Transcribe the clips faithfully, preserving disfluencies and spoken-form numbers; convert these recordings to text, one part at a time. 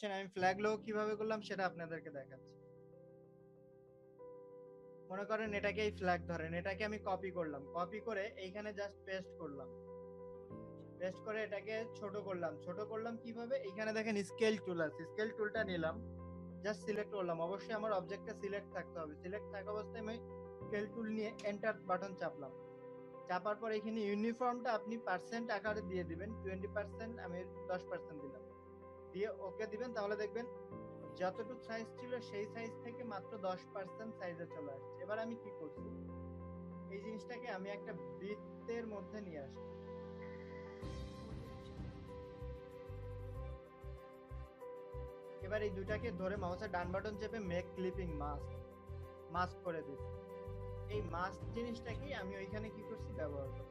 Question. আমি flag logo কিভাবে করলাম সেটা আপনাদেরকে দেখাচ্ছি। মনে করেন এটাকে এই ফ্ল্যাগ ধরেন, এটাকে আমি কপি করলাম, কপি করে এইখানে জাস্ট পেস্ট করলাম, পেস্ট করে এটাকে ছোট করলাম। ছোট করলাম কিভাবে? এইখানে দেখেন স্কেল টুল আছে, স্কেল টুলটা নিলাম, জাস্ট সিলেক্ট করলাম। অবশ্যই আমার অবজেক্টটা সিলেক্ট থাকতে হবে। সিলেক্ট থাকা অবস্থায় আমি স্কেল টুল নিয়ে এন্টার বাটন চাপলাম। চাপার পর এখানে ইউনিফর্মটা আপনি পার্সেন্ট আকারে দিয়ে দিবেন, টোয়েন্টি পার্সেন্ট, আমি দশ পার্সেন্ট দিলাম, দিয়ে ওকে দিবেন। তাহলে দেখবেন যতটুকু সাইজ ছিল সেই সাইজ থেকে মাত্র দশ পার্সেন্ট সাইজে চলে আসছে। এবার আমি কি করছি, এই জিনিসটাকে আমি একটা বৃত্তের মধ্যে নিয়ে আসি। এবার এই দুটাকে ধরে মাউসের ডান বাটন চেপে মেক ক্লিপিং মাস্ক, মাস্ক করে দিচ্ছি। এই মাস্ক জিনিসটাকে আমি ওইখানে কি করছি, ব্যবহার করছি।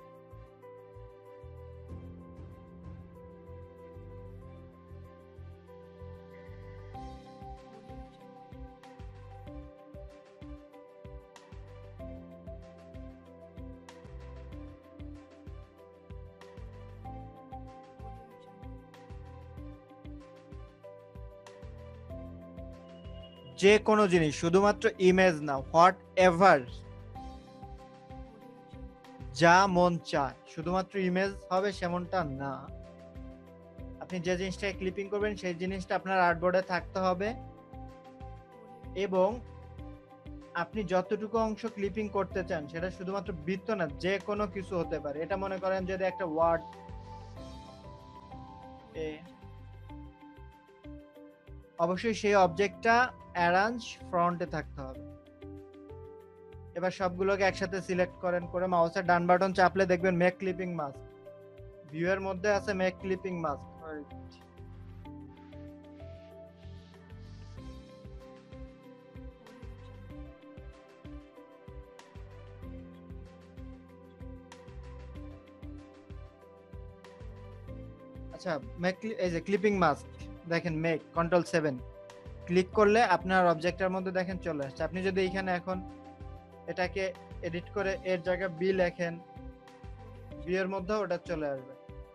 যে কোনো জিনিস, শুধুমাত্র ইমেজ না, হোয়াট এভার, যা মন চায় শুধুমাত্র ইমেজ হবে সেমনটা না। আপনি যে জিনিসটাকে ক্লিপিং করবেন সেই জিনিসটা আপনার আর্টবোর্ডে থাকতে হবে, এবং আপনি যতটুকু অংশ ক্লিপিং করতে চান সেটা শুধুমাত্র বৃত্ত না, যে কোনো কিছু হতে পারে। এটা মনে করেন যদি একটা ওয়ার্ড, অবশ্যই সেই অবজেক্টটা অ্যারেঞ্জ ফ্রন্টে থাকতে হবে। এবার সবগুলোকে একসাথে সিলেক্ট করেন, করে মাউসের ডান বাটন চাপলে দেখবেন মেক ক্লিপিং মাস্ক, ভিউ এর মধ্যে আছে মেক ক্লিপিং মাস্ক। আচ্ছা, মেক, এই যে ক্লিপিং মাস্ক দেখেন, মেক কন্ট্রোল সেভেন ক্লিক করলে আপনার অবজেক্টের মধ্যে দেখেন চলে আসছে। আপনি যদি এখানে এখন এটাকে এডিট করে এর জায়গায় বি লেখেন, বি এর মধ্যে ওটা চলে আসবে।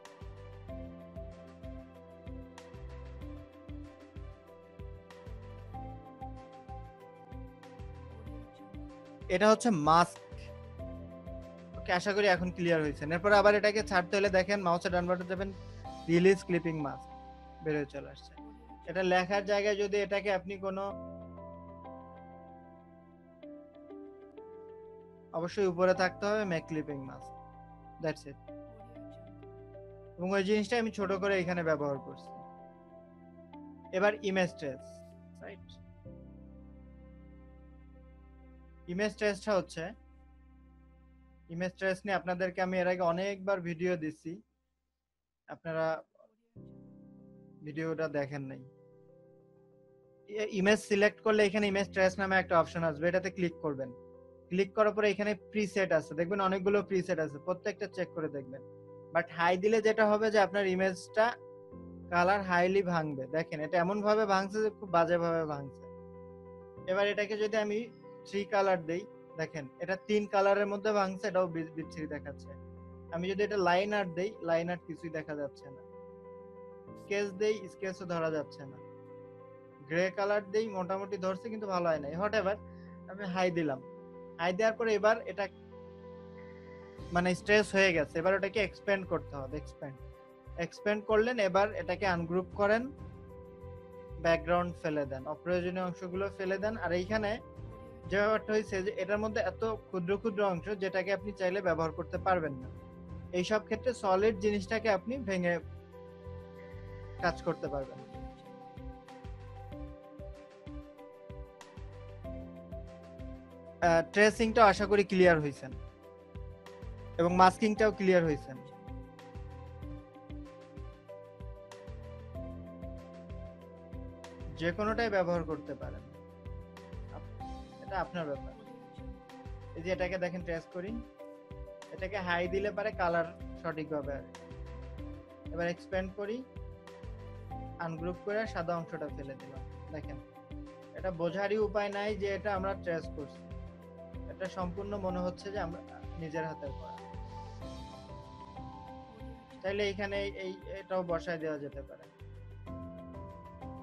এটা হচ্ছে মাস্ক। ওকে, আশা করি এখন ক্লিয়ার হয়েছে। এরপর আবার এটাকে ছাড়তে হলে দেখেন মাউসের ডান বাটন যাবেন, রিলিজ ক্লিপিং মাস্ক, বের হয়ে চলে আসছে। এটা লেখার জায়গায় যদি এটাকে আপনি কোনো, অবশ্যই উপরে থাকতে হবে make clipping mask, that's it. এবং ওই জিনিসটা আমি ছোট করে এখানে ব্যবহার করছি। এবার ইমেজ ট্রেস, রাইট? ইমেজ ট্রেসটা হচ্ছে, ইমেজ ট্রেস নিয়ে আপনাদেরকে আমি এর আগে অনেকবার ভিডিও দিচ্ছি, আপনারা ভিডিওটা দেখেন নাই। ইমেজ সিলেক্ট করলে এখানে ইমেজ ট্রেস নামে একটা অপশন আসবে, এটাতে ক্লিক করবেন। ক্লিক করার পরে এখানে প্রিসেট আছে, দেখবেন অনেকগুলো প্রিসেট আছে, প্রত্যেকটা চেক করে দেখবেন। বাট হাই দিলে যেটা হবে যে আপনার ইমেজটা কালার হাইলি ভাঙবে। দেখেন এটা এমন ভাবে ভাঙছে যে খুব বাজে ভাবে ভাঙছে। এবার এটাকে যদি আমি থ্রি কালার দেই, দেখেন এটা তিন কালারের মধ্যে ভাঙছে, এটাও বিচ্ছিরি দেখাচ্ছে। আমি যদি এটা লাইন আর্ট দেই, লাইন আর্ট কিছুই দেখা যাচ্ছে না। স্কেচ দেই, স্কেচও ধরা যাচ্ছে না। গ্রে কালার দেই, মোটামুটি ধরছে কিন্তু ভালো হয় নাই। হোয়াটএভার, আমি হাই দিলাম। হাই দেওয়ার পরে এবার এটা মানে স্ট্রেস হয়ে গেছে। এবার ওটাকে এক্সপ্যান্ড করতে হবে। এক্সপ্যান্ড এক্সপ্যান্ড করলেন, এবার এটাকে আনগ্রুপ করেন, ব্যাকগ্রাউন্ড ফেলে দেন, অপ্রয়োজনীয় অংশগুলো ফেলে দেন। আর এইখানে যে ব্যাপারটা হয়েছে যে এটার মধ্যে এত ক্ষুদ্র ক্ষুদ্র অংশ যেটাকে আপনি চাইলে ব্যবহার করতে পারবেন না। এইসব ক্ষেত্রে সলিড জিনিসটাকে আপনি ভেঙে কাজ করতে পারবেন। ট্রেসিংটা আশা করি ক্লিয়ার হয়েছেন, এবং মাস্কিংটাও ক্লিয়ার হয়েছেন। যে কোনোটাই ব্যবহার করতে পারেন, এটা আপনার ব্যাপার। এই যে এটাকে দেখেন, ট্রেস করি, এটাকে হাই দিলে পারে কালার সঠিকভাবে আসে। এবার এক্সপ্যান্ড করি, আনগ্রুপ করে সাদা অংশটা ফেলে দিলাম। দেখেন এটা বোঝারই উপায় নাই যে এটা আমরা ট্রেস করছি, এটা সম্পূর্ণ মনে হচ্ছে যে আমরা নিজের হাতের করা। তাইলে এখানে এই এটাও বসায় দেওয়া যেতে পারে।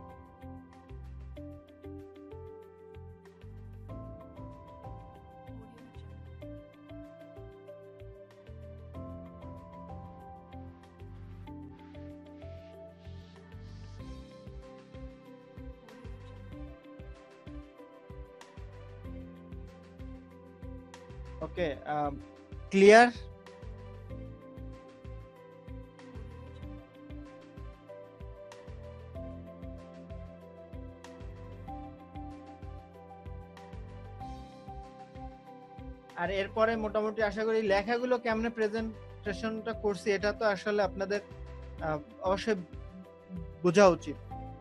ওকে, ক্লিয়ার? আর এরপরে মোটামুটি আশা করি লেখাগুলো কেমনে প্রেজেন্টেশনটা করছি এটা তো আসলে আপনাদের আহ, অবশ্যই বোঝা উচিত,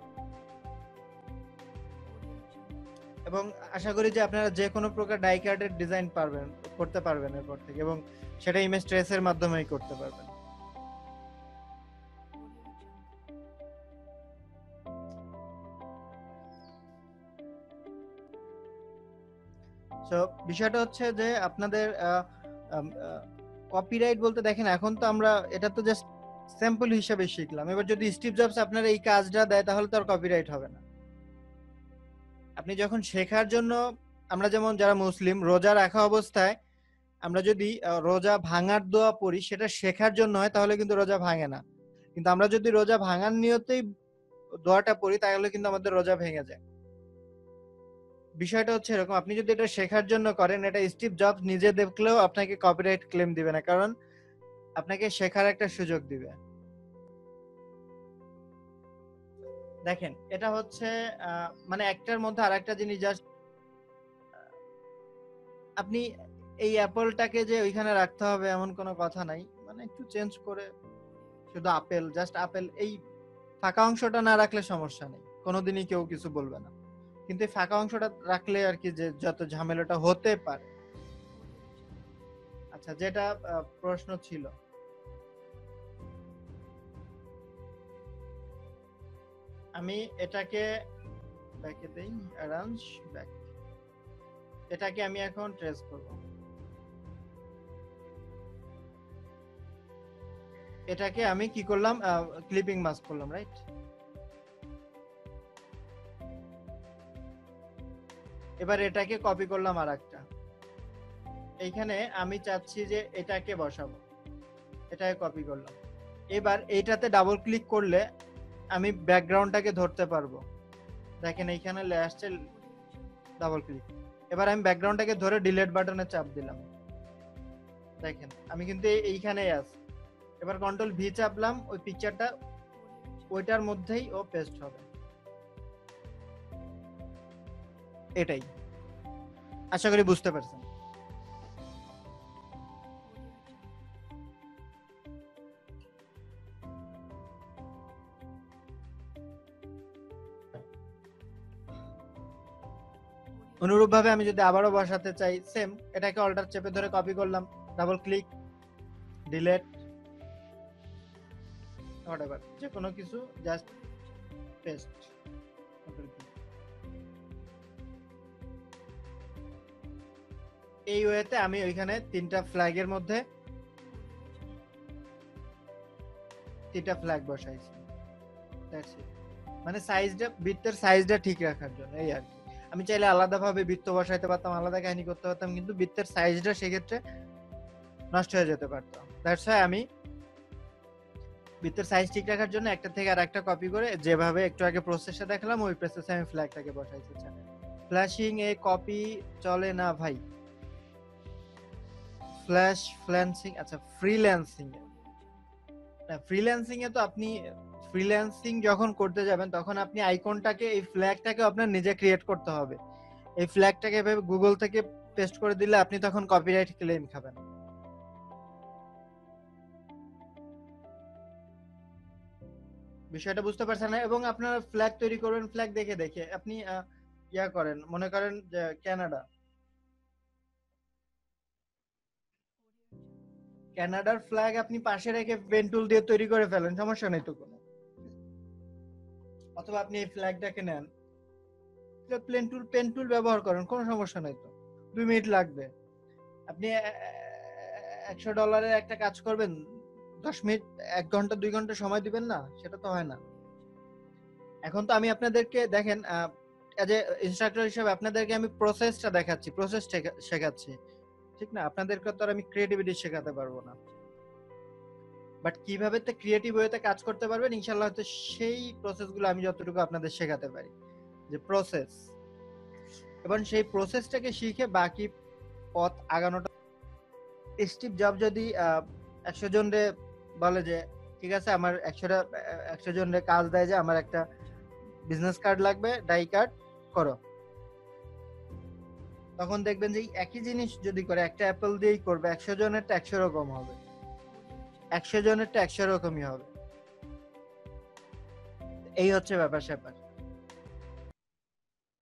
এবং আশা করি যে আপনারা যে কোনো প্রকার ডাই কার্ডের ডিজাইন পারবেন করতে পারবেন এরপর থেকে, এবং সেটা ইমেজ ট্রেসের মাধ্যমেই করতে পারবেন। সো বিষয়টা হচ্ছে যে আপনাদের কপিরাইট বলতে দেখেন এখন তো আমরা এটা তো জাস্ট স্যাম্পল হিসেবে শিখলাম, এবার যদি স্টিভ জবস আপনার এই কাজটা দেয় তাহলে তো আর কপিরাইট হবে না। আপনি যখন শেখার জন্য, আমরা যেমন যারা মুসলিম রোজা রাখা অবস্থায় আমরা যদি আহ, রোজা ভাঙার দোয়া পড়ি সেটা শেখার জন্য হয় তাহলে কিন্তু রোজা ভাঙে না, কিন্তু আমরা যদি রোজা ভাঙার নিয়তেই দোয়াটা পড়ি তাহলে কিন্তু আমাদের রোজা ভেঙে যায়। বিষয়টা হচ্ছে এরকম, আপনি যদি এটা শেখার জন্য করেন এটা স্টিভ জবস নিজে দেখলেও আপনাকে কপিরাইট ক্লেম দিবে না, কারণ আপনাকে শেখার একটা সুযোগ দিবে। দেখেন এটা হচ্ছে আহ, মানে একটার মধ্যে আর একটা জিনিস জাস্ট আপনি এই অ্যাপলটাকে যে ওইখানে রাখতে হবে এমন কোনো কথা নাই, মানে একটু চেঞ্জ করে শুধু আপেল, জাস্ট আপেল, এই ফাঁকা অংশটা না রাখলে সমস্যা নেই, কোনোদিনই কেউ কিছু বলবে না, কিন্তু এই ফাঁকা অংশটা রাখলে আর কি যে যত ঝামেলাটা হতে পারে। আচ্ছা, যেটা আহ, প্রশ্ন ছিল, আমি এটাকে ব্যাকে দেই, অ্যারেঞ্জ ব্যাক, এটাকে আমি এখন ট্রেস করব, এটাকে আমি কি করলাম, ক্লিপিং মাস্ক করলাম, রাইট? এবার এটাকে কপি করলাম আর একটা, এইখানে আমি চাচ্ছি যে এটাকে বসাবো, এটাকে কপি করলাম। এবার এইটাতে ডাবল ক্লিক করলে আমি ব্যাকগ্রাউন্ডটাকে ধরতে পারবো, দেখেন এইখানে আসছে ডাবল ক্লিক। এবার আমি ব্যাকগ্রাউন্ডটাকে ধরে ডিলিট বাটনে চাপ দিলাম, দেখেন আমি কিন্তু এইখানেই আছি। এবার কন্ট্রোল ভি চাপলাম, ওই পিকচারটা ওইটার মধ্যেই ও পেস্ট হবে, এটাই। আশা করি বুঝতে পারছেন। অনুরূপভাবে আমি যদি আবারও বসাতে চাই সেম, এটাকে অল্টার চেপে ধরে কপি করলাম, ডাবল ক্লিক, ডিলিট, হোয়াটএভার যে কোনো কিছু, জাস্ট পেস্ট। এই ওয়েতে আমি ওইখানে তিনটা ফ্ল্যাগের মধ্যে তিনটা ফ্ল্যাগ বসাইছি, দ্যাটস ইট। মানে সাইজটা, বৃত্তের সাইজটা ঠিক রাখার জন্য, এই আর কি। আমি চাইলে আলাদাভাবে বৃত্ত বসাইতে পারতাম, আলাদা কাহিনী করতে পারতাম, কিন্তু বৃত্তের সাইজটা সেক্ষেত্রে নষ্ট হয়ে যেতে পারতো। দ্যাটস ওয়াই আমি বৃত্তের সাইজ ঠিক রাখার জন্য একটা থেকে আর একটা কপি করে যেভাবে একটু আগে প্রসেসটা দেখালাম ওই প্রসেসে আমি ফ্ল্যাগটাকে বসাইছি। ফ্ল্যাশিং এ কপি চলে না ভাই, ফ্ল্যাশ ফ্ল্যান্সিং, আচ্ছা ফ্রিল্যান্সিং এ, ফ্রিল্যান্সিং এ তো আপনি ফ্রিল্যান্সিং যখন করতে যাবেন তখন আপনি আইকনটাকে, এই ফ্ল্যাগটাকে আপনার নিজে ক্রিয়েট করতে হবে। এই ফ্ল্যাগটাকে এভাবে গুগল থেকে পেস্ট করে দিলে আপনি তখন কপিরাইট ক্লেম খাবেন। বিষয়টা বুঝতে পারছেন না? এবং আপনারা ফ্ল্যাগ তৈরি করবেন ফ্ল্যাগ দেখে দেখে, আপনি আহ, ইয়া করেন, মনে করেন যে কানাডা, কানাডার ফ্ল্যাগ আপনি পাশে রেখে পেন টুল দিয়ে তৈরি করে ফেলেন, সমস্যা নেই তো কোনো। অথবা আপনি এই ফ্ল্যাগটাকে নেন, পেন টুল পেন টুল ব্যবহার করেন, কোনো সমস্যা নাই তো, দুই মিনিট লাগবে। আপনি একশো ডলারের একটা কাজ করবেন, দশ মিনিট, এক ঘন্টা দুই ঘন্টা সময় দিবেন না, সেটা তো হয় না। এখন তো আমি আপনাদেরকে দেখেন এজ এ ইনস্ট্রাক্টর হিসেবে আপনাদেরকে আমি প্রসেসটা দেখাচ্ছি, প্রসেস শেখাচ্ছি, ঠিক না? আপনাদেরকে তো আর আমি ক্রিয়েটিভিটি শেখাতে পারবো না, বাট কিভাবে তো ক্রিয়েটিভ ওয়েতে কাজ করতে পারবেন ইনশাআল্লাহ, তো সেই প্রসেসগুলো আমি যতটুকু আপনাদের শেখাতে পারি, যে প্রসেস, এবং সেই প্রসেসটাকে শিখে বাকি পথ আগানোটা স্টিভ জব যদি একশো জন রে বলে যে ঠিক আছে আমার একশোটা একশো জন রে কাজ দেয় যে আমার একটা বিজনেস কার্ড লাগবে, ডাই কার্ড করো, তখন দেখবেন যে একই জিনিস যদি করে একটা অ্যাপল দিয়েই করবে, একশো জনেরটা একশো রকম হবে, একশো জনেরটা একশো রকমই হবে। এই হচ্ছে ব্যাপার স্যাপার।